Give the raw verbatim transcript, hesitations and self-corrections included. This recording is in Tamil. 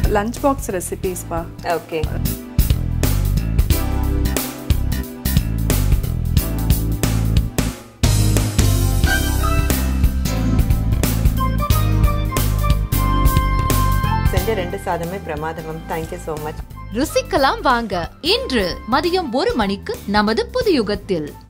லஞ்ச் பாக்ஸ் ரெசிபீஸ் பா. ஓகே. செஞ்ச ரெண்டு சாதமே பிரமாதம். Thank you so much. ருசிக்கலாம் வாங்க. இன்று மதியம் ஒரு மணிக்கு நமது புதுயுகத்தில்.